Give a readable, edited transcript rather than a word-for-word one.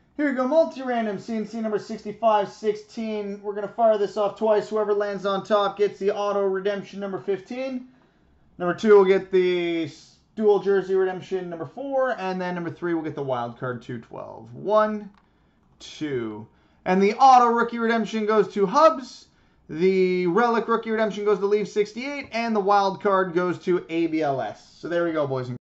Here we go, multi-random C&C number 6516. We're going to fire this off twice. Whoever lands on top gets the auto redemption number 15. Number 2 will get the dual jersey redemption number 4. And then number 3 will get the wild card 212. 1, 2. And the auto rookie redemption goes to Hubs. The relic rookie redemption goes to Leaf 68. And the wild card goes to ABLS. So there we go, boys and girls.